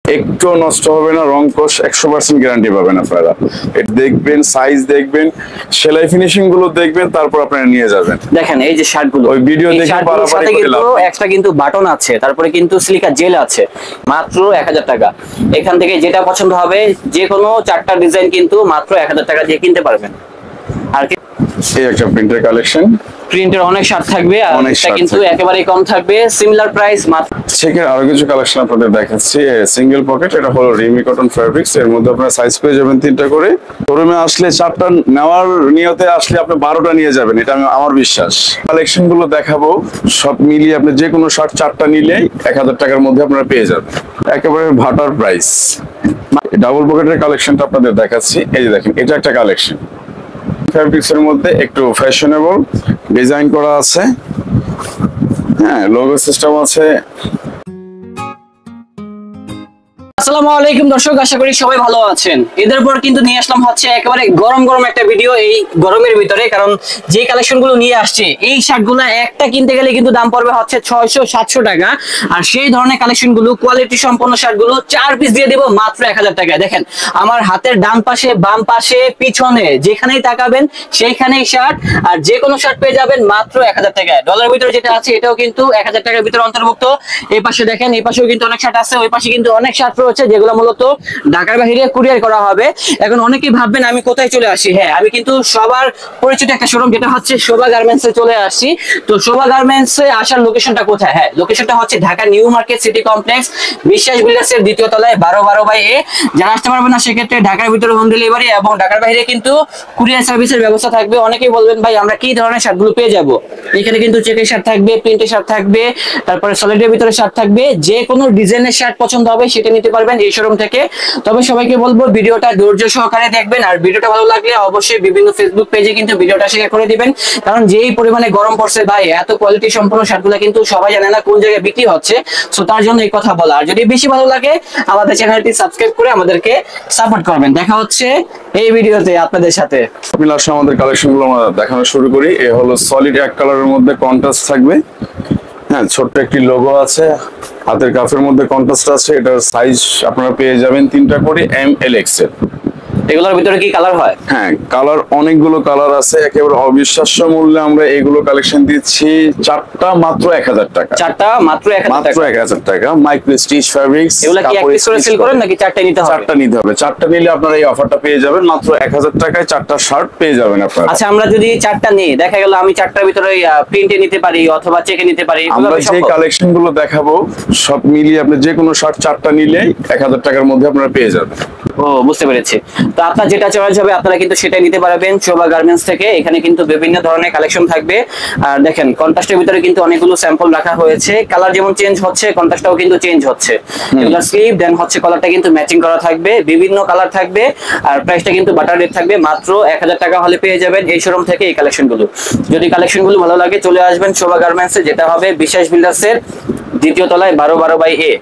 একটু নষ্ট হবে না, রং কোশ 100% গ্যারান্টি পাবেন আপনারা। এটা দেখবেন, সাইজ দেখবেন, সেলাই ফিনিশিং গুলো দেখবেন, তারপর আপনারা নিয়ে যাবেন। দেখেন এই যে শার্টগুলো, ওই ভিডিও দেখে পারাপারি করে লাভ নেই। এক্সট্রা কিন্তু বাটন আছে, তারপরে কিন্তু সিলিকা জেল আছে, মাত্র 1000 টাকা। এখান থেকে যেটা পছন্দ হবে, যে কোনো 4টা ডিজাইন কিন্তু মাত্র 1000 টাকা দিয়ে কিনতে পারবেন। আর এই একটা প্রিন্টের কালেকশন, প্রিন্টের অনেক শার্ট থাকবে, আর এটা কিন্তু একেবারেই কম থাকবে, সিমিলার প্রাইস মাত্র। সেখানে আরো কিছু কালেকশন আপনাদের দেখাচ্ছি। সিঙ্গেল পকেট, এটা হলো রিমি কটন ফ্যাব্রিক্স, এর মধ্যে আপনারা সাইজ পেয়ে যাবেন 3টা করে। শোরুমে আসলে 4টা নেওয়ার নিয়তে আসলে আপনি 12টা নিয়ে যাবেন, এটা আমার বিশ্বাস। কালেকশন গুলো দেখাবো, সব মিলিয়ে আপনি যে কোনো শার্ট 4টা নিলেই 1000 টাকার মধ্যে আপনারা পেয়ে যাবেন, একেবারে ভাটার প্রাইস। ডাবল পকেটের কালেকশনটা আপনাদের দেখাচ্ছি। এই যে দেখেন, এটা একটা কালেকশন ফ্যাব্রিক্স এর মধ্যে একটু ফ্যাশনেবল ডিজাইন করা আছে, হ্যাঁ, লোগো সিস্টেম আছে। আসসালামু আলাইকুম দর্শক, আশা করি সবাই ভালো আছেন। এদের পর কিন্তু নিয়ে আসলাম হচ্ছে একেবারে গরম গরম একটা ভিডিও এই গরমের ভিতরে, কারণ যে কালেকশন গুলো নিয়ে আসছে এই শার্টগুলো একটা কিনতে গেলে কিন্তু দাম পড়বে হচ্ছে 600-700 টাকা। আর সেই ধরনের কালেকশন গুলো, কোয়ালিটি সম্পন্ন শার্ট গুলো 4 পিস দিয়ে দেবো মাত্র 1000 টাকায়। দেখেন আমার হাতের ডান পাশে, বাম পাশে, পিছনে যেখানেই তাকাবেন সেইখানেই শার্ট, আর যে কোনো শার্ট পেয়ে যাবেন মাত্র 1000 টাকায়। ডলার ভিতরে যেটা আছে এটাও কিন্তু 1000 টাকার ভিতরে অন্তর্ভুক্ত। এই পাশে দেখেন, এই পাশেও কিন্তু অনেক শার্ট আছে, ওই পাশে কিন্তু অনেক শার্ট রয়েছে যেগুলো মূলত ঢাকার বাইরে কুরিয়ার করা হবে। এখন অনেকেই ভাববেন আমি কোথায় চলে আসি। হ্যাঁ, আমি কিন্তু সবার পরিচিত একটা শোরুম, যেটা হচ্ছে শোভা গার্মেন্টস এ চলে আসছি। তো শোভা গার্মেন্টস এ আসার লোকেশনটা কোথায়? হ্যাঁ, লোকেশনটা হচ্ছে Dhaka New Market City complex, Biswas builders এর 2য় তলায় 12/12/A। যারা আসতে পারবেন না সেক্ষেত্রে ঢাকার ভিতরে হোম ডেলিভারি এবং ঢাকার বাইরে কিন্তু কুরিয়ার সার্ভিসের ব্যবস্থা থাকবে। অনেকেই বলবেন ভাই আমরা কি ধরনের শার্টগুলো পেয়ে যাব? এখানে কিন্তু চেকের শার্ট থাকবে, প্রিন্টের শার্ট থাকবে, তারপরে সলিডের ভিতরে শার্ট থাকবে। যে কোনো ডিজাইনের শার্ট পছন্দ হবে সেটা নিতে পারবেন এই শোরুম থেকে। তবে সবাইকে বলবো ভিডিওটা ধৈর্য সহকারে দেখবেন, আর ভিডিওটা ভালো লাগলে অবশ্যই বিভিন্ন ফেসবুক পেজে কিন্তু ভিডিওটা শেয়ার করে দিবেন, কারণ যেই পরিমাণে গরম পড়ছে ভাই, এত কোয়ালিটি সম্পন্ন শার্টগুলো কিন্তু সবাই জানে না কোন জায়গায় বিক্রি হচ্ছে। সো তার জন্য এই কথা বলা। আর যদি বেশি ভালো লাগে আমাদের চ্যানেলটি সাবস্ক্রাইব করে আমাদেরকে সাপোর্ট করবেন। দেখা হচ্ছে এই ভিডিওতে আপনাদের সাথে। আমাদের কালেকশনগুলো আমরা দেখানো শুরু করি। এ হলো সলিড এক কালারের মধ্যে কন্ট্রাস্ট থাকবে, হ্যাঁ, ছোট্ট একটি লোগো আছে, হাতের কাফের মধ্যে কন্ট্রাস্ট আছে। এটার সাইজ আপনারা পেয়ে যাবেন 3টা করে, ML/XL। এগুলোর ভিতরে কি কালার হয়? হ্যাঁ, কালার অনেকগুলো কালার আছে, একেবারে অবিশ্বাস্য মূল্যে আমরা এইগুলো কালেকশন দিচ্ছি 4টা মাত্র 1000 টাকা। 4টা মাত্র 1000 টাকা। Micro stitch fabrics. এগুলা কি এক পিস করে সেল করেন নাকি 4টা নিতে হবে? 4টা নিতে হবে। 4টা নিলে আপনারা এই অফারটা পেয়ে যাবেন মাত্র 1000 টাকায়, 4টা শার্ট পেয়ে যাবেন আপনারা। আচ্ছা, আমরা যদি 4টা নিই, দেখা গেল আমি 4টার ভিতরে প্রিন্টে নিতে পারি অথবা চেকে নিতে পারি। আমরা যে কালেকশন গুলো দেখাবো সব মিলিয়ে আপনি যে কোনো শার্ট 4টা নিলে 1000 টাকার মধ্যে আপনারা পেয়ে যাবেন। ও, বুঝতে পেরেছি। তো আপনার যেটা চয়েস হবে আপনারা কিন্তু সেটাই নিতে পারবেন শোভা গার্মেন্টস থেকে। এখানে কিন্তু বিভিন্ন ধরনের কালেকশন থাকবে। আর দেখেন কন্ট্রাস্টের ভিতরে কিন্তু অনেকগুলো স্যাম্পল রাখা হয়েছে। কালার যেমন চেঞ্জ হচ্ছে, কন্ট্রাস্টটাও কিন্তু চেঞ্জ হচ্ছে। এগুলা স্লিভ দেন হচ্ছে কলারটা কিন্তু ম্যাচিং করা থাকবে, বিভিন্ন কালার থাকবে। আর প্রাইসটা কিন্তু বাটার রেট থাকবে, মাত্র 1000 টাকা হলে পেয়ে যাবেন এই শোরুম থেকে এই কালেকশনগুলো। যদি কালেকশনগুলো ভালো লাগে চলে আসবেন শোভা গার্মেন্টসে, যেটা হবে বিশ্বাস বিল্ডার্স এর 2য় তলায় 12/12/A।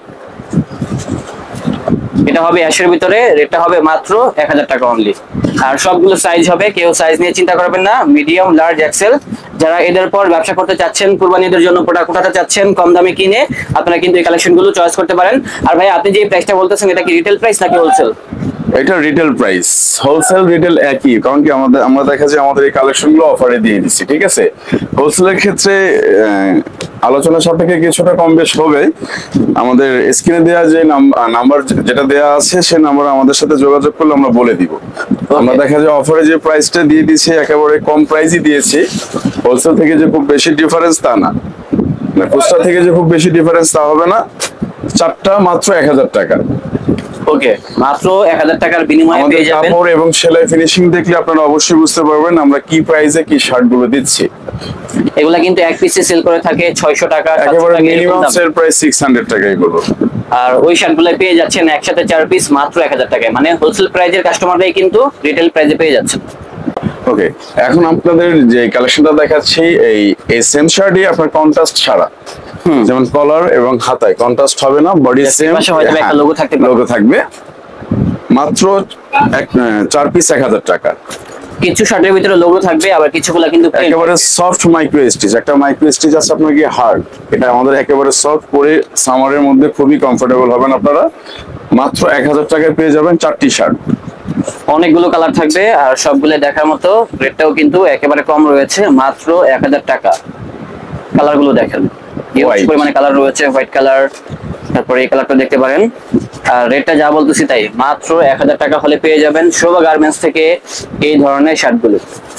এটা হবে অ্যাশের ভিতরে, রেটটা হবে মাত্র 1000 টাকা অনলি। আর সবগুলো সাইজ হবে, কেউ সাইজ নিয়ে চিন্তা করবেন না, মিডিয়াম, লার্জ, এক্সেল। যারা এদের পর ব্যবসা করতে চাচ্ছেন, কুরবানিদের জন্য প্রোডাক্ট উঠাতে চাচ্ছেন কম দামে কিনে, আপনারা কিন্তু এই কালেকশনগুলো চয়েস করতে পারেন। আর ভাই আপনি যে প্রাইসটা বলতেছেন এটা কি রিটেল প্রাইস নাকি হোলসেল? এটা রিটেল প্রাইস, হোলসেল রিটেল একই, কারণ কি আমরা দেখা যায় আমাদের এই কালেকশনগুলো অফারে দিয়ে দিচ্ছি, ঠিক আছে। হোলসেলের ক্ষেত্রে আলোচনা সাপেক্ষে কিছুটা কম বেশ হবে। আমাদের স্ক্রিনে দেওয়া যে নাম্বার যেটা দেওয়া আছে সে নাম্বার আমাদের সাথে যোগাযোগ করলে আমরা বলে দিব। আমরা দেখা যায় অফারে যে প্রাইসটা দিয়ে দিচ্ছি একেবারে কম প্রাইসই দিয়েছি। হোলসেল থেকে যে খুব বেশি ডিফারেন্স তা না, খুচরা থেকে যে খুব বেশি ডিফারেন্স তা হবে না। 4টা মাত্র 1000 টাকা। ওকে, মাত্র 1000 টাকার বিনিময়ে পেয়ে যাবেন। কাপড় এবং সেলাই ফিনিশিং দেখলে আপনারা অবশ্যই বুঝতে পারবেন আমরা কি প্রাইসে কি শার্টগুলো দিচ্ছি। এগুলা কিন্তু এক পিসে সেল করে থাকে 600 টাকা, একেবারে মিনিমাম সেল প্রাইস 600 টাকা এগুলো। আর ওই শার্টগুলো পেয়ে যাচ্ছেন একসাথে 4 পিস মাত্র 1000 টাকায়, মানে হোলসেল প্রাইজের কাস্টমাররাই কিন্তু রিটেল প্রাইজে পেয়ে যাচ্ছেন। ওকে, এখন আপনাদের যে কালেকশনটা দেখাচ্ছি এই সেম শার্টই আপনার কন্ট্রাস্ট ছাড়া, যেমন কলার এবং হাতায় কন্ট্রাস্ট হবে না, বডি সেম, একটা লোগো থাকবে। মাত্র 4 পিস 1000 টাকা। কিছু শার্টের ভিতরে লোগো থাকবে, আবার কিছুগুলো কিন্তু একেবারে সফট মাইক্রো স্টিচ। একটা মাইক্রো স্টিচ আছে আপনার কি হার্ড, এটা আমাদের একেবারে সফট, পরে সামারের মধ্যে খুবই কমফোর্টেবল হবেন আপনারা। মাত্র 1000 টাকায় পেয়ে যাবেন 4টি শার্ট। অনেকগুলো কালার থাকবে আর সবগুলো দেখার মতো, রেটটাও কিন্তু একেবারে কম রয়েছে, মাত্র 1000 টাকা। কালারগুলো দেখেন, White। পরিমাণে কালার রয়েছে, হোয়াইট কালার, তারপরে এই কালারটা দেখতে পারেন। আর রেটটা যা বলতেছি তাই, মাত্র 1000 টাকা হলে পেয়ে যাবেন শোভা গার্মেন্টস থেকে এই ধরনের শার্টগুলো।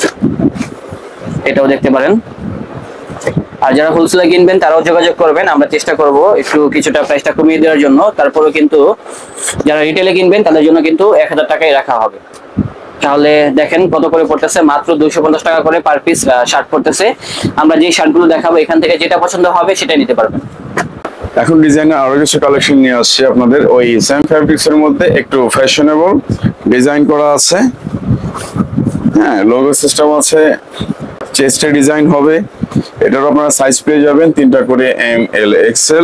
এটাও দেখতে পারেন। আর যারা হোলসেলে কিনবেন তারাও যোগাযোগ করবেন, আমরা চেষ্টা করব একটু কিছুটা প্রাইসটা কমিয়ে দেওয়ার জন্য। তারপরেও কিন্তু যারা রিটেলে কিনবেন তাদের জন্য কিন্তু 1000 টাকাই রাখা হবে। তাহলে দেখেন কত করে পড়তেছে, মাত্র 250 টাকা করে পার পিস শার্ট পড়তেছে। আমরা যে শার্টগুলো দেখাবো এখান থেকে যেটা পছন্দ হবে সেটাই নিতে পারবেন। এখন ডিজাইনের আরো কিছু কালেকশন নিয়ে আসছে আপনাদের, ওই সেম ফ্যাব্রিক্স এর মধ্যে একটু ফ্যাশনেবল ডিজাইন করা আছে। হ্যাঁ, লোগো সিস্টেম আছে, চেস্টে ডিজাইন হবে। এটার আপনারা সাইজ পেয়ে যাবেন 3টা করে, M, L, XL.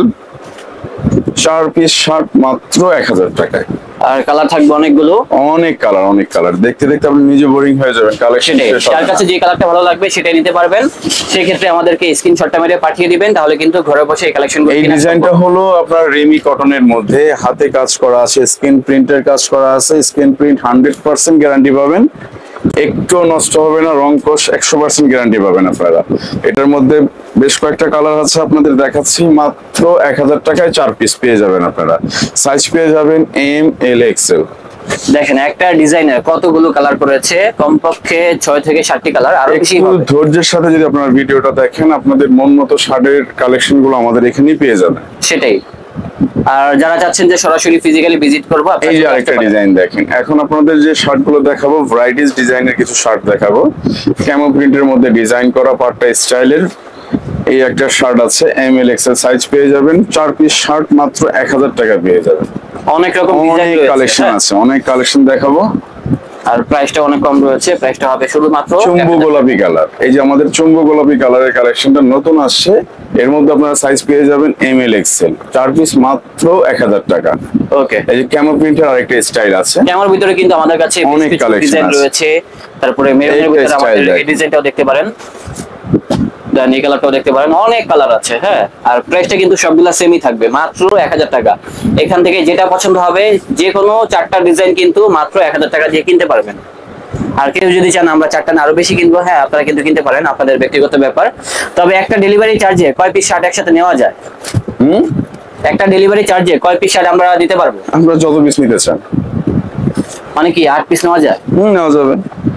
4 piece shirt মাত্র 1000 টাকায়। আর কালার থাকবে অনেকগুলো, অনেক কালার, দেখতে দেখতে আপনি নিজে বোরিং হয়ে যাবেন। কালেকশন সেটাই, যার কাছে যে কালারটা ভালো লাগবে সেটাই নিতে পারবেন। সেই ক্ষেত্রে আমাদেরকে স্ক্রিনশটটা মেরে পাঠিয়ে দিবেন, তাহলে কিন্তু ঘরে বসে এই কালেকশনগুলো এই ডিজাইনটা হলো আপনার রেমি কটনের মধ্যে, হাতে কাজ করা আছে, স্ক্রিন প্রিন্টের কাজ করা আছে। স্ক্রিন প্রিন্ট 100% গ্যারান্টি পাবেন, একটু নষ্ট হবে না, রং কোশ 100% গ্যারান্টি পাবেন আপনারা। এটার মধ্যে বেশ কয়েকটা কালার আছে, আপনাদের দেখাচ্ছি। মাত্র 1000 টাকায় 4 পিস পেয়ে যাবেন আপনারা। সাইজ পেয়ে যাবেন এম, এল, এক্সেল। দেখেন একটা ডিজাইনের কতগুলো কালার করেছে, কমপক্ষে 6 থেকে 7টি কালার, আরো বেশি একটু হবে। ধৈর্যের সাথে যদি আপনারা ভিডিওটা দেখেন, আপনাদের মন মতো শার্টের কালেকশন গুলো আমাদের এখানেই পেয়ে যাবেন। সেটাই। আর যারা চাচ্ছেন যে সরাসরি ফিজিক্যালি ভিজিট করবো, এই যে আরেকটা ডিজাইন দেখেন। এখন আপনাদের যে শার্ট গুলো দেখাবো, ভ্যারাইটিস ডিজাইনের কিছু শার্ট দেখাবো। ক্যামো প্রিন্টের মধ্যে ডিজাইন করা পার্টটা স্টাইলের। এই একটা শার্ট আছে, এম, এল, এক্সেল সাইজ পেয়ে যাবেন। 4 পিস শার্ট মাত্র 1000 টাকা পেয়ে যাবেন। অনেক রকম ডিজাইন অনেক কালেকশন আছে, অনেক কালেকশন দেখাবো। আর প্রাইসটা অনেক কম রয়েছে, প্রাইসটা হবে শুধুমাত্র চুম্বু গোলাপি কালার। এই যে আমাদের চুম্বু গোলাপি কালারের কালেকশনটা নতুন আসছে। এর মধ্যে আপনারা সাইজ পেয়ে যাবেন এম, এল, এক্সেল। 4 পিস মাত্র 1000 টাকা। ওকে। এই যে ক্যামো প্রিন্টের আরেকটা স্টাইল আছে। ক্যামেরার ভিতরে কিন্তু আমাদের কাছে অনেক বেশ কিছু collection ডিজাইন আছে। রয়েছে। তারপরে মেরুনের এইটা ভিতরে আমাদের style এই ডিজাইনটাও দেখতে পারেন, দেন এই কালারটাও দেখতে পারেন, অনেক কালার আছে। হ্যাঁ, আর প্রাইসটা কিন্তু সবগুলা সেমই থাকবে, মাত্র 1000 টাকা। এখান থেকে যেটা পছন্দ হবে, যে কোনো 4টা ডিজাইন কিন্তু মাত্র 1000 টাকা দিয়ে কিনতে পারবেন। আর কেউ যদি চান আমরা 4টা না আরো বেশি কিনবো, হ্যাঁ আপনারা কিন্তু কিনতে পারেন, আপনাদের ব্যক্তিগত ব্যাপার। তবে একটা ডেলিভারি চার্জে কয় পিস শার্ট একসাথে নেওয়া যায়? একটা ডেলিভারি চার্জে কয় পিস শার্ট আমরা দিতে পারবো? আমরা যত পিস নিতে চান। মানে কি 8 পিস নেওয়া যায়? নেওয়া যাবে।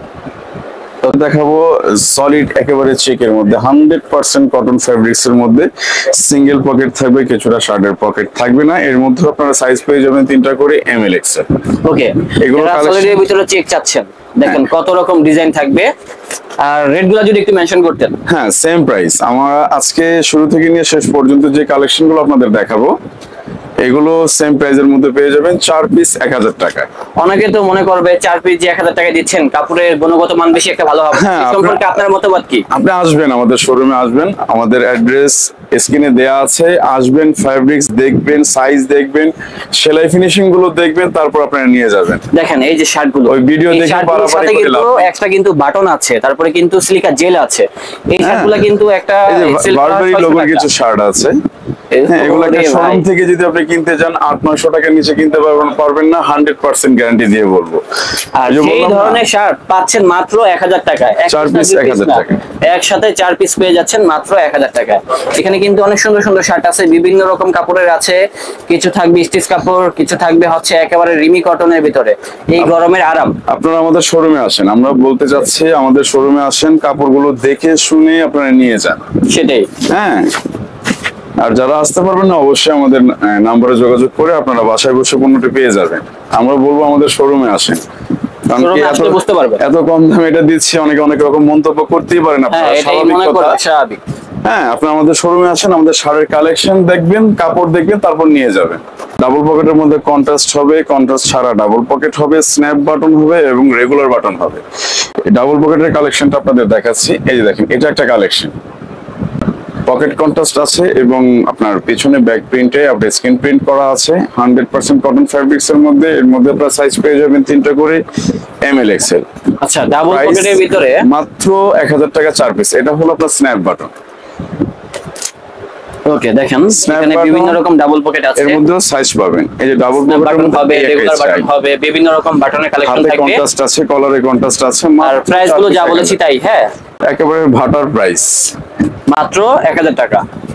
তো দেখাবো সলিড একেবারে চেকের মধ্যে, 100% কটন ফ্যাব্রিক্স এর মধ্যে। সিঙ্গেল পকেট থাকবে, কিছুটা শার্টের পকেট থাকবে না। এর মধ্যে আপনারা সাইজ পেয়ে যাবেন 3টা করে, এম, এল, এক্সেল। ওকে, এগুলো যারা collection- সলিডের ভিতরে চেক চাচ্ছেন, দেখেন কত রকম ডিজাইন থাকবে। আর রেটগুলো যদি একটু মেনশন করতেন। হ্যাঁ, সেম প্রাইস। আমরা আজকে শুরু থেকে নিয়ে শেষ পর্যন্ত যে কালেকশন গুলো আপনাদের দেখাবো, এগুলো সেম প্রাইসের মধ্যে পেয়ে যাবেন। 4 পিস 1000 টাকা। অনেকে তো মনে করবে 4 পিস যে 1000 টাকা দিচ্ছেন, কাপড়ের গুণগত মান বেশি একটা ভালো হবে। হ্যাঁ, এই সম্পর্কে আপনার মতামত কি? আপনি আসবেন, আমাদের শোরুমে আসবেন, আমাদের অ্যাড্রেস স্ক্রিনে দেয়া আছে। আসবেন, ফ্যাব্রিক্স দেখবেন, সাইজ দেখবেন, সেলাই ফিনিশিং গুলো দেখবেন, তারপর আপনারা নিয়ে যাবেন। দেখেন এই যে শার্টগুলো, ওই ভিডিও দেখে শার্টগুলোর বাড়াবাড়ি সাথে করে কিন্তু লাভ নেই। এক্সট্রা কিন্তু বাটন আছে, তারপরে কিন্তু সিলিকা জেল আছে। এই শার্টগুলো কিন্তু একটা এই যে sell করা বারবারি 600 লোগোর টাকা। কিছু শার্ট আছে। হ্যাঁ, এগুলো একটা ওরে ভাই। শোরুম থেকে যদি আপনি কিনতে যান 800-900 টাকার নিচে কিনতে পারবেন না, 100% গ্যারান্টি দিয়ে বলবো। আর এই যে সেই বললাম না, ধরনের শার্ট পাচ্ছেন মাত্র 1000 টাকায়। 4 পিস 1000 টাকা। একসাথে 4 পিস পেয়ে যাচ্ছেন মাত্র 1000 টাকায়। এখানে কিন্তু অনেক সুন্দর সুন্দর শার্ট আছে, বিভিন্ন রকম কাপড়ের আছে। কিছু থাকবে স্টিচ কাপড়, কিছু থাকবে হচ্ছে একেবারে রিমি কটনের ভিতরে, এই গরমের আরাম। আপনারা আমাদের শোরুমে আসেন, আমরা বলতে চাচ্ছি আমাদের শোরুমে আসেন, কাপড়গুলো দেখে শুনে আপনারা নিয়ে যান। সেটাই। হ্যাঁ, আর যারা আসতে পারবেন না, অবশ্যই আমাদের নাম্বারে যোগাযোগ করে আপনারা বাসায় বসে পণ্যটি পেয়ে যাবেন। আমরা বলবো আমাদের শোরুমে আসেন, কারণ কি শোরুমে আসলে বুঝতে পারবেন। এত কম দামে এটা দিচ্ছি, অনেকে অনেক রকম মন্তব্য করতেই পারেন হ্যাঁ, আপনারা, এটাই স্বাভাবিক মনে কথা। করবে স্বাভাবিক। হ্যাঁ, আপনারা আমাদের শোরুমে আসেন, আমাদের শাড়ির কালেকশন দেখবেন, কাপড় দেখবেন, তারপর নিয়ে যাবেন। ডাবল পকেটের মধ্যে কন্ট্রাস্ট হবে, কন্ট্রাস্ট ছাড়া ডাবল পকেট হবে, স্ন্যাপ বাটন হবে এবং রেগুলার বাটন হবে। এই ডাবল পকেটের কালেকশনটা আপনাদের দেখাচ্ছি। এই যে দেখেন, এটা একটা কালেকশন, পকেট কন্ট্রাস্ট আছে এবং আপনার পিছনে ব্যাক প্রিন্টে আপনার স্ক্রিন প্রিন্ট করা আছে। 100% কটন ফ্যাব্রিক্স এর মধ্যে। এর মধ্যে আপনার সাইজ পেয়ে যাবেন 3টা করে, এম, এল, এক্সেল। আচ্ছা, ডাবল পকেটের ভিতরে মাত্র 1000 টাকা 4 পিস। এটা হলো আপনার স্ন্যাপ বাটন। ওকে, দেখেন Snap এখানে button, বিভিন্ন রকম ডাবল পকেট আছে, এর মধ্যেও সাইজ পাবেন। এই যে ডাবল স্ন্যাপ পকেটের বাটন মধ্যে হবে, একই রেগুলার বাটন size। হবে, বিভিন্ন রকম বাটনের কালেকশন হাতে থাকবে। কন্ট্রাস্ট আছে, কলারে কন্ট্রাস্ট আছে, আর মাত্র প্রাইস গুলো যা 4000 বলেছি তাই, হ্যাঁ, একেবারে ভাটার প্রাইস। মাত্র 1000 টাকা।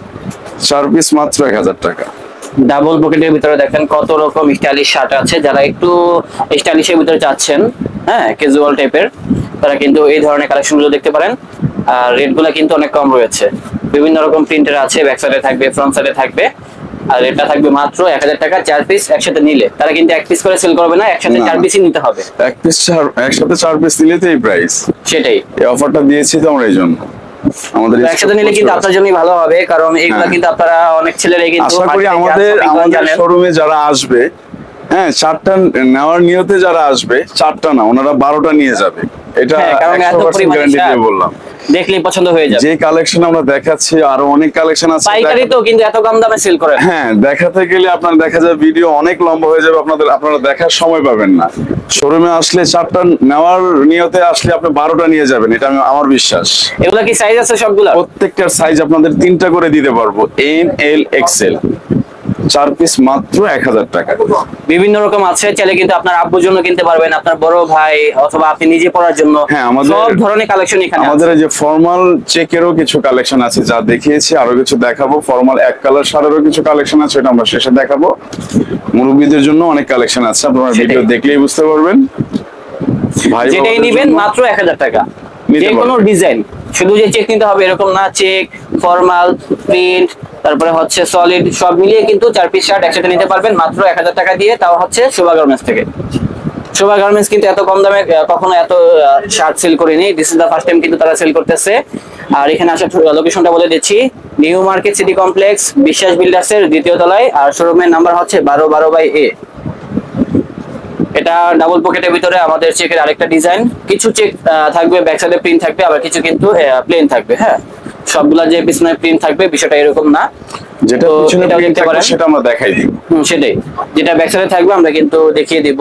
4 পিস মাত্র 1000 টাকা। ডাবল পকেটের ভিতরে দেখেন কত রকম স্টাইলিশ শার্ট আছে, যারা একটু স্টাইলিশের ভিতরে চাচ্ছেন, হ্যাঁ, ক্যাজুয়াল টাইপের, তারা কিন্তু এই ধরনের কালেকশন গুলো দেখতে পারেন। আর রেট গুলা কিন্তু অনেক কম রয়েছে, বিভিন্ন রকম প্রিন্টের আছে, ব্যাক সাইডে থাকবে, ফ্রন্ট সাইডে থাকবে। আর এটা থাকবে মাত্র 1000 টাকা। 4 পিস একসাথে নিলে, তারা কিন্তু 1 পিস করে সেল করবে না, একসাথে না, 4 পিসই নিতে হবে। একসাথে 4 পিস নিলে তো এই প্রাইস। সেটাই, এই অফারটা দিয়েছি তো আমরা এই জন্য। আমাদের তো একসাথে নিলে কিন্তু আপনার জন্যই ভালো হবে, কারণ এইগুলা হ্যাঁ। কিন্তু আপনারা অনেক ছেলেরাই কিন্তু আশা করি আমাদের শোরুমে যারা আসবে, হ্যাঁ, 4টা নেওয়ার নিয়তে যারা আসবে, 4টা না, ওনারা 12টা নিয়ে যাবে। এটা হ্যাঁ, কারণ এত 100% পরিমাণে গ্যারান্টি দিয়ে শার্ট বললাম। দেখলেই পছন্দ হয়ে যাবে। যে কালেকশন আমরা দেখাচ্ছি আরো অনেক কালেকশন আছে। পাইকারি তো কিন্তু এত কম দামে সেল করে না। হ্যাঁ, দেখাতে গেলে আপনার দেখা যায় ভিডিও অনেক লম্বা হয়ে যাবে, আপনারা দেখার সময় পাবেন না। শোরুমে আসলে 4টা নেওয়ার নিয়তে আসলে আপনি 12টা নিয়ে যাবেন, এটা আমার বিশ্বাস। এগুলা কি সাইজ আছে সবগুলা? প্রত্যেকটার সাইজ আপনাদের 3টা করে দিতে পারবো, এম এল এক্সেল। 4 পিস মাত্র 1000 টাকা। বিভিন্ন রকম আছে, চাইলে কিন্তু আপনার আব্বুর জন্য কিনতে পারবেন, আপনার বড় ভাই অথবা আপনি নিজে পড়ার জন্য। হ্যাঁ, আমাদের সব ধরনের কালেকশন এখানে আছে। আমাদের এই যে ফর্মাল চেকেরও কিছু কালেকশন আছে, যা দেখিয়েছি, আরো কিছু দেখাবো। ফর্মাল এক কালার শাড়িরও কিছু কালেকশন আছে, এটা আমরা শেষে দেখাবো। মুরব্বীদের জন্য অনেক কালেকশন আছে, আপনারা ভিডিও দেখলেই বুঝতে পারবেন। ভাই যেটাই বোনদের নিবেন জন্য মাত্র 1000 টাকা। নিতে যে কোনো পারবেন। ডিজাইন, শুধু যে চেক নিতে হবে এরকম না, চেক, ফর্মাল, প্রিন্ট, তারপরে হচ্ছে সলিড, সব মিলিয়ে কিন্তু 4 পিস শার্ট একসাথে নিতে পারবেন মাত্র 1000 টাকা দিয়ে, তাও হচ্ছে শোভা গার্মেন্টস থেকে। শোভা গার্মেন্টস কিন্তু এত কম দামে কখনো এত শার্ট সেল করেনি, this is the first time কিন্তু তারা সেল করতেছে। আর এখানে আসার লোকেশনটা বলে দিচ্ছি, নিউ মার্কেট সিটি কমপ্লেক্স, বিশ্বাস বিল্ডার্সের 2য় তলায়, আর শোরুমের নাম্বার হচ্ছে 1212/A। এটা ডাবল পকেটের ভিতরে আমাদের চেকের আরেকটা ডিজাইন। কিছু চেক থাকবে, ব্যাক সাইডে প্রিন্ট থাকবে, আবার কিছু কিন্তু প্লেন থাকবে। হ্যাঁ, সবগুলা যে পিছনে প্রিন্ট থাকবে বিষয়টা এরকম না। যেটা তো পিছনে এটাও print দেখতে থাকবে পারেন। সেটা আমরা দেখাই দিব। সেটাই, যেটা ব্যাক সাইডে থাকবে আমরা কিন্তু দেখিয়ে দিব।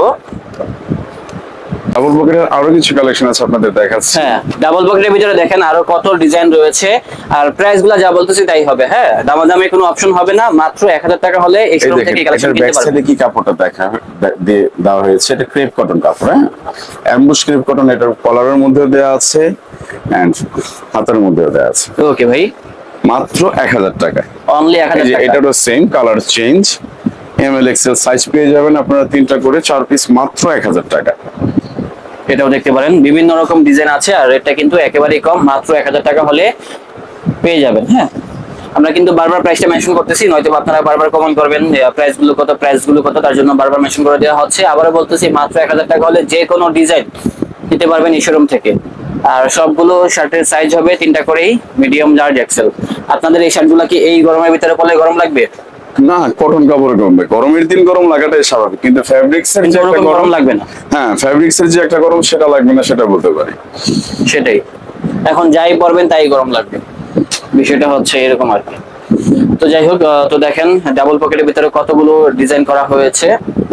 ডাবল পকেটের আরো কিছু কালেকশন আছে, আপনাদের দেখাচ্ছি। হ্যাঁ, ডাবল পকেটের ভিতরে দেখেন আরো কত ডিজাইন রয়েছে, আর প্রাইস গুলা যা বলতেছি তাই হবে। হ্যাঁ, দামাদামি কোনো অপশন হবে না, মাত্র 1000 টাকা হলে এই এই শোরুম দেখেন, থেকে কালেকশন এটার কিনতে ব্যাক পারবেন। সাইডে কি কাপড়টা দেওয়া হয়েছে, এটা ক্রেপ কটন কাপড়। হ্যাঁ, অ্যাম্বুশ ক্রেপ কটন, এটার কলারের মধ্যে দেওয়া আছে এন্ড হাতের মধ্যেও দেওয়া আছে। ওকে ভাই, মাত্র 1000 টাকা। অনলি 1000 টাকা। এটারও same colour change, M L XL size পেয়ে যাবেন আপনারা 3টা করে, 4 পিস মাত্র 1000 টাকা। এটাও দেখতে পারেন, বিভিন্ন রকম ডিজাইন আছে, আর রেটটা কিন্তু একেবারেই কম, মাত্র 1000 টাকা হলে পেয়ে যাবেন। হ্যাঁ, আমরা কিন্তু বারবার প্রাইসটা মেনশন করতেছি, নয়তো আপনারা বারবার কমেন্ট করবেন প্রাইস গুলো কত, তার জন্য বারবার মেনশন করে দেওয়া হচ্ছে। আবারও বলতেছি, মাত্র 1000 টাকা হলে যে কোনো ডিজাইন নিতে পারবেন এই শোরুম থেকে। আর সবগুলো শার্টের সাইজ হবে 3টা করেই, মিডিয়াম, লার্জ, এক্সেল। আপনাদের এই শার্টগুলো কি এই গরমের ভিতরে পরলে গরম লাগবে? না, কটন কাপড় কমবে, গরমের দিন গরম লাগাটাই স্বাভাবিক, কিন্তু ফ্যাব্রিক্স এর যে একটা গরম লাগবে না। হ্যাঁ, ফ্যাব্রিক্স এর যে একটা গরম সেটা লাগবে না, সেটা বলতে পারি। সেটাই, এখন যাই পরবেন তাই গরম লাগবে, বিষয়টা হচ্ছে এরকম আর কি। তো যাই হোক, তো দেখেন ডাবল পকেটের ভিতরে কতগুলো ডিজাইন করা হয়েছে,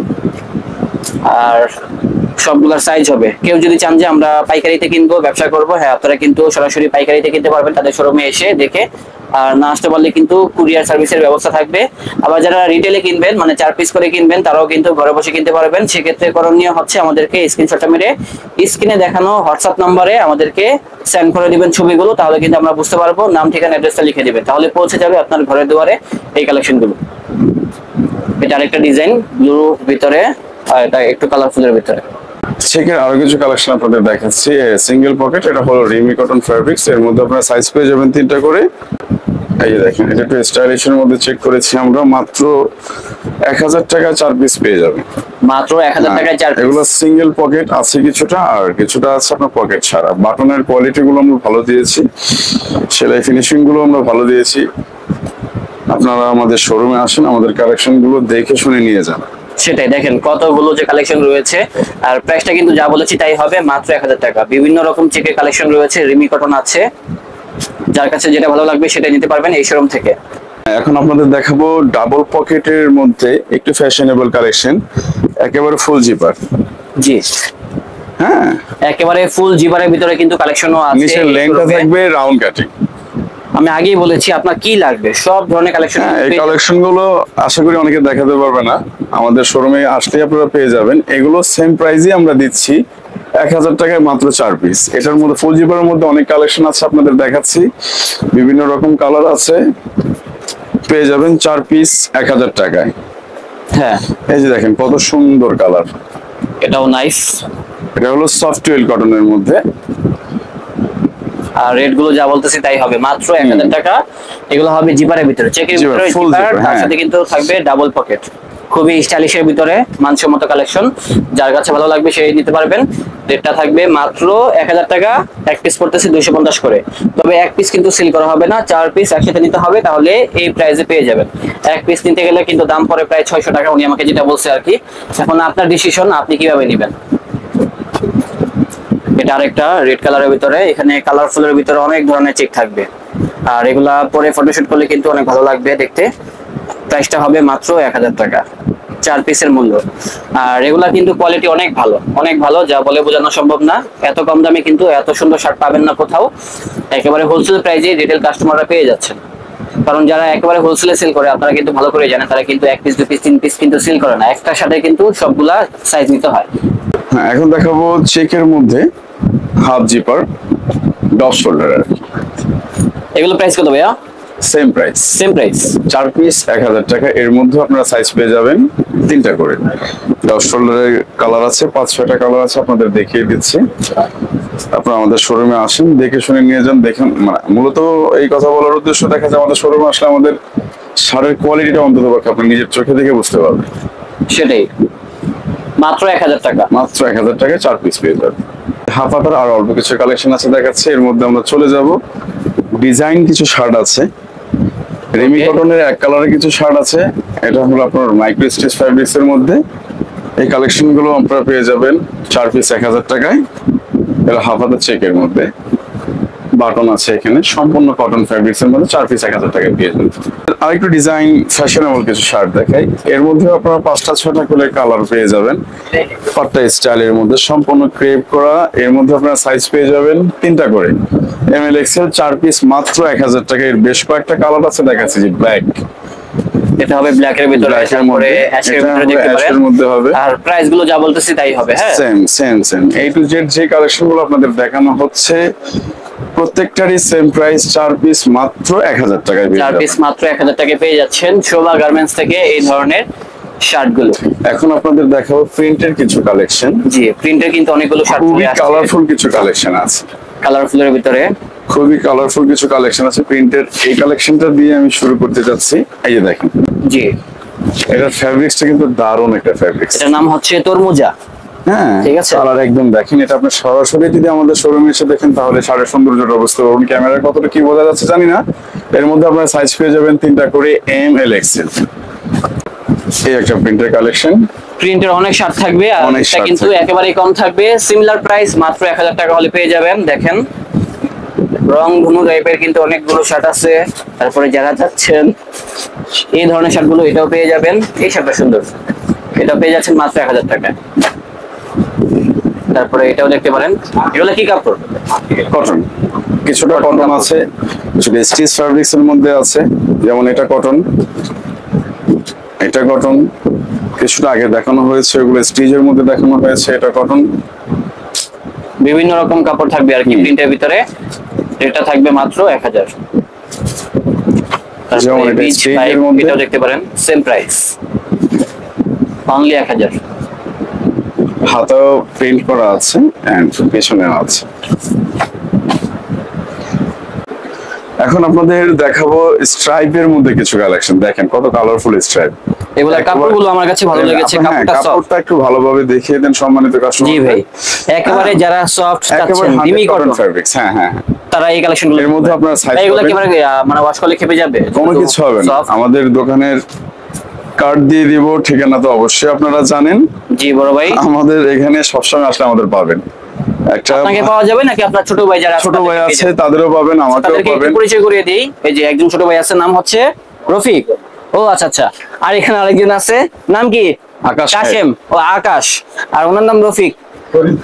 আর সবগুলোর সাইজ হবে। কেউ যদি চান যে আমরা পাইকারিতে কিনবো, ব্যবসা করব, হ্যাঁ, আপনারা কিন্তু সরাসরি পাইকারিতে কিনতে পারবেন তাদের শোরুমে এসে দেখে। আর না আসতে পারলে কিন্তু কুরিয়ার সার্ভিসের ব্যবস্থা থাকবে। আবার যারা রিটেলে কিনবেন, মানে 4 পিস করে কিনবেন, তারাও কিন্তু ঘরে বসে কিনতে পারবেন। সেক্ষেত্রে করণীয় হচ্ছে আমাদেরকে স্ক্রিনশটটা মেরে স্ক্রিনে দেখানো হোয়াটসঅ্যাপ নম্বরে আমাদেরকে সেন্ড করে দিবেন ছবিগুলো, তাহলে কিন্তু আমরা বুঝতে পারবো, নাম, ঠিকানা, অ্যাড্রেসটা লিখে দিবেন, তাহলে পৌঁছে যাবে আপনার ঘরের দুয়ারে এই কালেকশনগুলো। এটা আরেকটা ডিজাইন, ব্লু ভিতরে, আর এটা একটু কালারফুলের ভিতরে। চেকের আরো কিছু কালেকশন আপনাদের দেখাচ্ছি। সিঙ্গেল পকেট, এটা হলো রিমি কটন ফ্যাব্রিক্স, এর মধ্যে আপনারা সাইজ পেয়ে যাবেন 3টা করে। এই যে দেখেন, এটা একটু স্টাইলিশের মধ্যে চেক করেছি আমরা, মাত্র 1000 টাকা 4 পিস পেয়ে যাবেন। মাত্র 1000 টাকায় 4 পিস। এগুলো সিঙ্গেল পকেট আছে কিছুটা, আর কিছুটা আছে আপনার পকেট ছাড়া। বাটনের কোয়ালিটি গুলো আমরা ভালো দিয়েছি, সেলাই ফিনিশিং গুলো আমরা ভালো দিয়েছি। আপনারা আমাদের শোরুমে আসেন, আমাদের কালেকশন গুলো দেখে শুনে নিয়ে যান। সেটাই, দেখেন কতগুলো যে কালেকশন রয়েছে, আর প্রাইসটা কিন্তু যা বলেছি তাই হবে, মাত্র 1000 টাকা। বিভিন্ন রকম চেকের কালেকশন রয়েছে, রিমি কটন আছে, যার কাছে যেটা ভালো লাগবে সেটা নিতে পারবেন এই শোরুম থেকে। এখন আপনাদের দেখাবো ডাবল পকেটের মধ্যে একটু ফ্যাশনেবল কালেকশন, একেবারে ফুল জিপার। জি, হ্যাঁ, একেবারে ফুল জিবারের ভিতরে কিন্তু কালেকশনও আছে। নিচের এই লেনটা showroom-এ। থাকবে রাউন্ড কাটিং, আমি আগেই বলেছি আপনার কি লাগবে সব ধরনের কালেকশন। এই কালেকশন গুলো আশা করি অনেকে দেখাতে পারবে না, আমাদের শোরুমে আসলে আপনারা পেয়ে যাবেন। এগুলো সেম প্রাইসে আমরা দিচ্ছি 1000 টাকায় মাত্র 4 পিস। এটার মধ্যে ফুল জিপারের মধ্যে অনেক কালেকশন আছে, আপনাদের দেখাচ্ছি, বিভিন্ন রকম কালার আছে, পেয়ে যাবেন 4 পিস 1000 টাকায়। হ্যাঁ, এই যে দেখেন কত সুন্দর কালার, এটাও নাইস। এটা হলো সফটওয়্যার কটনের মধ্যে। আর রেট গুলো যা বলতেছি তাই হবে, মাত্র 1000 টাকা। এগুলো হবে জিপারের ভিতরে, চেকের জিপার, ভিতরে full জিপার, zipper, তার হ্যাঁ। সাথে কিন্তু থাকবে ডাবল পকেট। খুবই স্টাইলিশের ভিতরে মানসম্মত কালেকশন, যার কাছে ভালো লাগবে সেই নিতে পারবেন। রেটটা থাকবে মাত্র 1000 টাকা। এক পিস পড়তেছে 250 করে, তবে এক পিস কিন্তু সেল করা হবে না, 4 পিস একসাথে নিতে হবে, তাহলে এই প্রাইসে পেয়ে যাবেন। এক পিস নিতে গেলে কিন্তু দাম পড়ে প্রায় 600 টাকা, উনি আমাকে যেটা বলছে আর কি। এখন আপনার ডিসিশন, আপনি কিভাবে নেবেন। এটা আরেকটা রেড কালারের ভিতরে, এখানে কালারফুলের ভিতরে অনেক ধরনের চেক থাকবে, আর এগুলা পরে ফটোশুট করলে কিন্তু অনেক ভালো লাগবে দেখতে। প্রাইসটা হবে মাত্র 1000 টাকা, 4 পিসের মূল্য। আর এগুলা কিন্তু কোয়ালিটি অনেক ভালো, অনেক ভালো, যা বলে বোঝানো সম্ভব না। এত কম দামে কিন্তু এত সুন্দর শার্ট পাবেন না কোথাও। একেবারে হোলসেল প্রাইসে রিটেল কাস্টমাররা পেয়ে যাচ্ছেন, কারণ যারা একেবারে হোলসেলে সেল করে আপনারা কিন্তু ভালো করে জানেন, তারা কিন্তু 1 পিস 2 পিস 3 পিস কিন্তু সেল করে না, একটার সাথে কিন্তু সবগুলা সাইজ নিতে হয়। হ্যাঁ, এখন দেখাবো চেকের মধ্যে হাফ জিপার ডপ শোল্ডারের। এগুলো প্রাইস কত ভাইয়া? Same price, same price, 4 piece 1000 টাকা। এর মধ্যে আপনারা সাইজ পেয়ে যাবেন 3টা করে। ডপ শোল্ডারের কালার আছে 5-6টা কালার আছে, আপনাদের দেখিয়ে দিচ্ছি। আপনারা আমাদের শোরুমে আসেন, দেখে শুনে নিয়ে যান। দেখেন, মানে মূলত এই কথা বলার উদ্দেশ্য, দেখা যায় আমাদের শোরুমে আসলে আমাদের শাড়ির কোয়ালিটিটা অন্তত পক্ষে আপনি নিজের চোখে দেখে বুঝতে পারবেন। সেটাই। মাত্র 1000 টাকা, মাত্র 1000 টাকায় 4 পিস পেয়ে যাবেন। হাফ হাতার আর অল্প কিছু কালেকশন আছে দেখাচ্ছে, এর মধ্যে আমরা চলে যাব। ডিজাইন কিছু শার্ট আছে, রেমি কটনের এক কালারের কিছু শার্ট আছে। এটা হলো আপনার মাইক্রো স্টিচ ফ্যাব্রিক্স এর মধ্যে। এই কালেকশন গুলো আপনারা পেয়ে যাবেন 4 পিস 1000 টাকায়। এটা হাফ হাতার চেকের মধ্যে, বাটন আছে এখানে, সম্পূর্ণ কটন ফ্যাব্রিক্স এর মধ্যে 4 পিস 1000 টাকায় পেয়ে যাবেন। আরেকটু ডিজাইন ফ্যাশনেবল কিছু শার্ট দেখাই, এর মধ্যে আপনারা 5টা-6টা করে কালার পেয়ে যাবেন। পাট্টা স্টাইলের মধ্যে সম্পূর্ণ ক্রেপ করা, এর মধ্যে আপনারা সাইজ পেয়ে যাবেন 3টা করে, এমএল এক্সেল, 4 পিস মাত্র 1000 টাকা। এর বেশ কয়েকটা কালার আছে দেখাচ্ছি, যে ব্ল্যাক, এটা হবে ব্ল্যাক এর ভিতরে, তারপরে অ্যাশের ভিতরে দেখতে পারেন, অ্যাশের মধ্যে হবে। আর প্রাইস গুলো যা বলতেছি তাই হবে। হ্যাঁ, সেম A to Z যে কালেকশন গুলো আপনাদের দেখানো হচ্ছে প্রত্যেকটারই সেম প্রাইস, 4 পিস মাত্র 1000 টাকায় পেয়ে 4 যাবেন। পিস মাত্র 1000 টাকায় পেয়ে যাচ্ছেন শোভা গার্মেন্টস থেকে এই ধরনের শার্ট গুলো। এখন আপনাদের দেখাবো প্রিন্টের কিছু কালেকশন। জি, প্রিন্টের কিন্তু অনেকগুলো শার্ট খুবই কালারফুল কিছু কালেকশন আছে, কালারফুলের ভিতরে খুবই কালারফুল কিছু কালেকশন আছে প্রিন্টের। এই কালেকশনটা দিয়ে আমি শুরু করতে যাচ্ছি। এই যে দেখেন, জি, এটার ফ্যাব্রিক্সটা কিন্তু দারুণ একটা ফ্যাব্রিক্স। এটার নাম হচ্ছে তরমুজা। হ্যাঁ, ঠিক আছে। কালার একদম দেখেন, এটা আপনি সরাসরি যদি আমাদের শোরুমে এসে দেখেন তাহলে শাড়ির সৌন্দর্যটা বুঝতে পারবেন। ক্যামেরার কতটা কি বোঝা যাচ্ছে জানি না। এর মধ্যে আপনার সাইজ পেয়ে যাবেন 3টা করে, এম এল এক্সেল। এই একটা প্রিন্টের কালেকশন, প্রিন্টের অনেক শার্ট থাকবে, আর অনেক এটা শার্ট কিন্তু থাকবে। একেবারেই কম থাকবে। সিমিলার প্রাইস মাত্র 1000 টাকা হলে পেয়ে যাবেন। দেখেন, রং ধনু টাইপের কিন্তু অনেকগুলো শার্ট আছে। তারপরে যারা চাচ্ছেন এই ধরনের শার্টগুলো, এটাও পেয়ে যাবেন। এই শার্টটা সুন্দর, এটা পেয়ে যাচ্ছেন মাত্র 1000 টাকা। তারপরে এটাও দেখতে পারেন। এগুলো কি কাপড়? কটন, কিছুটা কটন আছে, কিছুটা স্টিচ ফ্যাব্রিক্স এর মধ্যে আছে। যেমন এটা কটন, এটা কটন, কিছুটা আগে দেখানো হয়েছে ওগুলো স্টিচের মধ্যে দেখানো হয়েছে। এটা কটন, বিভিন্ন রকম কাপড় থাকবে আর কি প্রিন্টের ভিতরে। এটা থাকবে মাত্র 1000। যেমন এটা স্টিচের মধ্যে, এটাও দেখতে পারেন, সেম প্রাইস, অনলি 1000। হাতাও প্রিন্ট করা আছে এন্ড পেছনেও আছে। এখন আপনাদের দেখাবো স্ট্রাইপের মধ্যে কিছু কালেকশন। দেখেন কত কালারফুল স্ট্রাইপ। এগুলা কাপড়গুলো আমার কাছে ভালো লেগেছে, কাপড়টা সফট। কাপড়টা একটু ভালোভাবে দেখিয়ে দেন সম্মানিত কাস্টমার। জি ভাই, একেবারে যারা সফট একেবারে চাচ্ছেন, ডিমি 100% কটন ফ্যাব্রিক্স। হ্যাঁ হ্যাঁ, তারা এই কালেকশনগুলো এর মধ্যে আপনারা সাইজ এগুলো পাবেন। কি মানে ওয়াশ করলে খেপে যাবে? কোনো কিছু হবে না। Soft। আমাদের দোকানের কার্ড দিয়ে দিব, ঠিকানা তো অবশ্যই আপনারা জানেন। জি বড় ভাই, আমাদের এখানে সবসময় আসলে আমাদের পাবেন। একটা আপনাকে পাওয়া যাবে নাকি আপনার ছোট ভাই যারা ছোট ভাই আছে তাদেরও পাবেন, আমাকেও তাদেরকে একটু পাবেন। পরিচয় করিয়ে দিই। এই যে একজন ছোট ভাই আছে, নাম হচ্ছে রফিক। ও আচ্ছা আচ্ছা। আর এখানে আরেকজন আছে, নাম কি? আকাশ। কাশেম। ও আকাশ। আর ওনার নাম রফিক।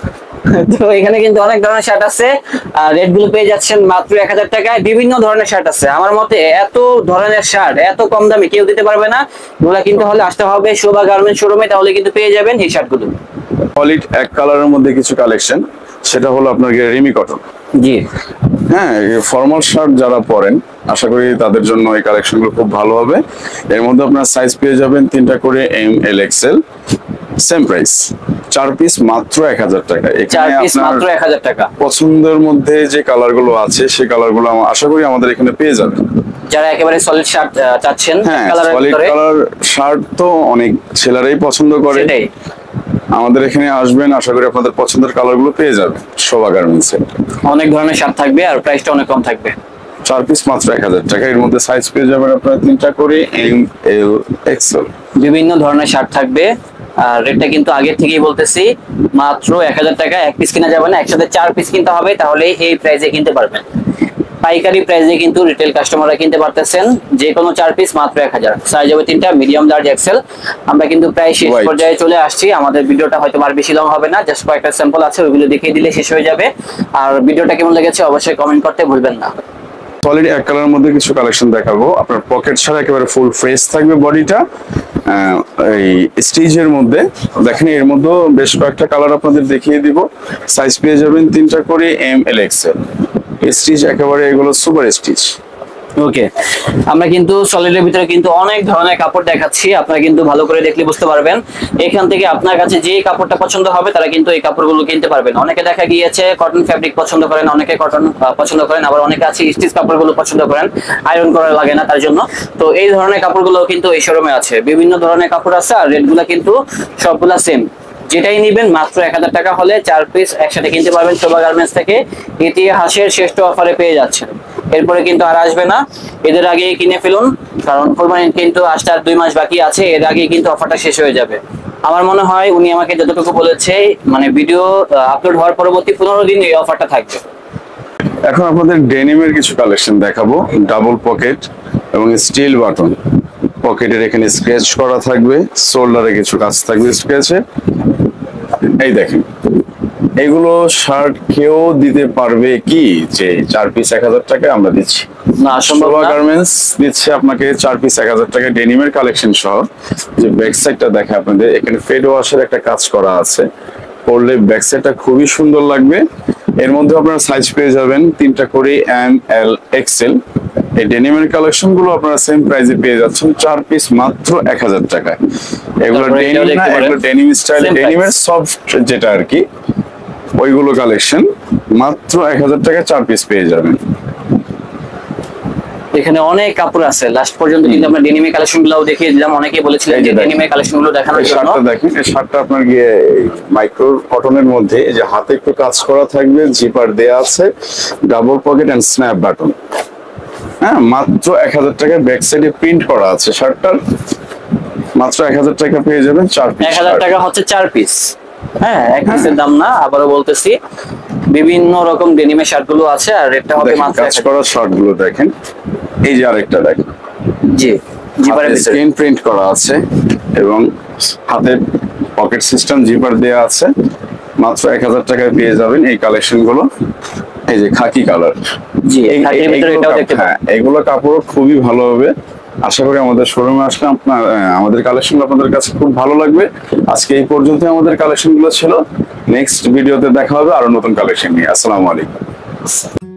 তো এখানে কিন্তু অনেক ধরনের শার্ট আছে, আর রেট গুলো পেয়ে যাচ্ছেন মাত্র 1000 টাকায়। বিভিন্ন ধরনের শার্ট আছে, আমার মতে এত ধরনের শার্ট এত কম দামে কেউ দিতে পারবে না। এগুলা কিনতে হলে আসতে হবে শোভা গার্মেন্টস শোরুমে, তাহলে কিন্তু পেয়ে যাবেন এই শার্ট গুলো। সলিড এক কালারের মধ্যে কিছু কালেকশন, সেটা হলো আপনার রিমি কটন। জি, হ্যাঁ, ফর্মাল শার্ট যারা পরেন আশা করি তাদের জন্য এই কালেকশনগুলো খুব ভালো হবে। এর মধ্যে আপনার সাইজ পেয়ে যাবেন 3টা করে, M, L, XL, same price, 4 piece মাত্র 1000 টাকা। 4 এখানে পিস আপনার মাত্র 1000 টাকা। পছন্দের মধ্যে যে কালার গুলো আছে সেই কালার গুলো আশা করি আমাদের এখানে পেয়ে যাবেন। যারা একেবারে সলিড শার্ট চাচ্ছেন হ্যাঁ, কালারের সলিড ভিতরে, কালার শার্ট তো অনেক ছেলেরাই পছন্দ করে। সেটাই। আমাদের এখানে আসবেন, আশা করি আপনাদের পছন্দের কালার গুলো পেয়ে যাবেন শোভা গার্মেন্টস এ। অনেক ধরনের শার্ট থাকবে আর প্রাইসটা অনেক কম থাকবে। 4 পিস মাত্র 1000 টাকা। এর মধ্যে সাইজ পেয়ে যাবেন আপনারা 3টা করে, এম, এল, এক্সেল। বিভিন্ন ধরনের শার্ট থাকবে। আর রেটটা কিন্তু আগের থেকেই বলতেছি, মাত্র 1000 টাকা। এক পিস কিনা যাবে না, একসাথে 4 পিস কিনতে হবে, তাহলে এই প্রাইসে কিনতে পারবেন। পাইকারি প্রাইসে কিন্তু রিটেল কাস্টমাররা কিনতে পারতেছেন। যে কোনো 4 পিস মাত্র 1000। সাইজ হবে 3টা, মিডিয়াম, লার্জ, এক্সেল। আমরা কিন্তু প্রায় শেষ White। পর্যায়ে চলে আসছি। আমাদের ভিডিওটা হয়তো আর বেশি লং হবে না, জাস্ট কয়েকটা স্যাম্পল আছে, ওইগুলো দেখিয়ে দিলে শেষ হয়ে যাবে। আর ভিডিওটা কেমন লেগেছে অবশ্যই কমেন্ট করতে ভুলবেন না। সলিড এক কালারের মধ্যে কিছু কালেকশন দেখাবো। আপনার পকেট ছাড়া একেবারে ফুল ফ্রেশ থাকবে বডিটা। এই স্টিচের মধ্যে দেখেন, এর মধ্যে বেশ কয়েকটা কালার আপনাদের দেখিয়ে দিব। সাইজ পেয়ে যাবেন 3টা করে, এম, এল, এক্সেল। স্টিচ একেবারে এগুলো সুপার স্টিচ। ওকে, আমরা কিন্তু সলিডের ভিতরে কিন্তু অনেক ধরনের কাপড় দেখাচ্ছি, আপনারা কিন্তু ভালো করে দেখলে বুঝতে পারবেন। এখান থেকে আপনার কাছে যে কাপড়টা পছন্দ হবে তারা কিন্তু এই কাপড়গুলো কিনতে পারবেন। অনেকে দেখা গিয়েছে কটন ফ্যাব্রিক পছন্দ করেন, অনেকে কটন পছন্দ করেন, আবার অনেকে আছে স্টিচ কাপড়গুলো পছন্দ করেন, আয়রন করা লাগে না তার জন্য। তো এই ধরনের কাপড়গুলো কিন্তু এই শোরুমে আছে, বিভিন্ন ধরনের কাপড় আছে, আর রেটগুলো কিন্তু সবগুলা সেম। যেটাই নিবেন মাত্র 1000 টাকা হলে 4 পিস একসাথে কিনতে পারবেন শোভা গার্মেন্টস থেকে। ইতিহাসের শ্রেষ্ঠ অফারে পেয়ে যাচ্ছেন, এরপরে কিন্তু আর আসবে না। এদের আগেই কিনে ফেলুন, কারণ কোরবানি কিন্তু আসতে আর 2 মাস বাকি আছে, এর আগেই কিন্তু অফারটা শেষ হয়ে যাবে। আমার মনে হয় উনি আমাকে যতটুকু বলেছে, মানে ভিডিও আপলোড হওয়ার পরবর্তী 15 দিন এই অফারটা থাকবে। এখন আপনাদের ডেনিমের কিছু কালেকশন দেখাবো। ডাবল পকেট এবং স্টিল বাটন। পকেটের এখানে স্ক্র্যাচ করা থাকবে, শোল্ডারে কিছু কাজ থাকবে স্ক্র্যাচে। এই দেখেন, এগুলো শার্ট কেউ দিতে পারবে কি যে 4 পিস 1000 টাকায় আমরা দিচ্ছি? না, সম্ভব শোভা না। গার্মেন্টস দিচ্ছে আপনাকে 4 পিস 1000 টাকা ডেনিমের কালেকশন সহ। যে ব্যাক সাইডটা দেখে আপনাদের, এখানে ফেড ওয়াশের একটা কাজ করা আছে, পরলে ব্যাক সাইডটা খুবই সুন্দর লাগবে। এর মধ্যে আপনারা সাইজ পেয়ে যাবেন 3টা করে, এম, এল, এক্সেল। এই ডেনিমের কালেকশন গুলো আপনারা সেম প্রাইসে পেয়ে যাচ্ছেন 4 পিস মাত্র 1000 টাকায়। এগুলো তারপরে এটাও ডেনিম না, দেখতে পারেন। এগুলো ডেনিম স্টাইল, Same ডেনিমের সফট যেটা আর কি, ওইগুলো কালেকশন মাত্র 1000 টাকায় 4 পিস পেয়ে যাবেন। এখানে অনেক কাপড় আছে, লাস্ট পর্যন্ত কিন্তু আমরা ডেনিমের কালেকশন গুলো দেখিয়ে দিলাম। অনেকেই বলেছিলেন এই যে যে দেখেন। ডেনিমের কালেকশন গুলো দেখানোর এই জন্য। শার্টটা দেখেন, এই শার্টটা আপনার গিয়ে মাইক্রো কটনের মধ্যে, এই যে হাতে একটু কাজ করা থাকবে, জিপার দেয়া আছে, double pocket and snap button. হ্যাঁ, মাত্র 1000 টাকায় ব্যাক সাইডে প্রিন্ট করা আছে শার্টটার। মাত্র 1000 টাকা পেয়ে যাবেন 4 পিস। 1000 টাকা হচ্ছে 4 পিস। হ্যাঁ, এক পিসের দাম না, আবারও বলতেছি। বিভিন্ন রকম ডেনিমের শার্ট গুলো আছে, আর রেটটা হবে দেখেন, মাত্র কাজ 1000। করা শার্ট গুলো দেখেন। এই যে আরেকটা দেখেন, জি, জিপারের ভিতরে স্ক্রিন প্রিন্ট করা আছে এবং হাতে পকেট সিস্টেম, জিপার দেয়া আছে। মাত্র 1000 টাকায় পেয়ে যাবেন এই কালেকশন গুলো। এই যে খাকি কালার, জি, খাকির ভিতরে এটাও দেখতে পাবেন। হ্যাঁ, এগুলো কাপড় খুবই ভালো হবে। আশা করি আমাদের শোরুমে আসলে আপনার আমাদের কালেকশন আপনাদের কাছে খুব ভালো লাগবে। আজকে এই পর্যন্ত আমাদের কালেকশন গুলো ছিল। নেক্সট ভিডিওতে দেখা হবে আরো নতুন কালেকশন নিয়ে। আসসালামু আলাইকুম।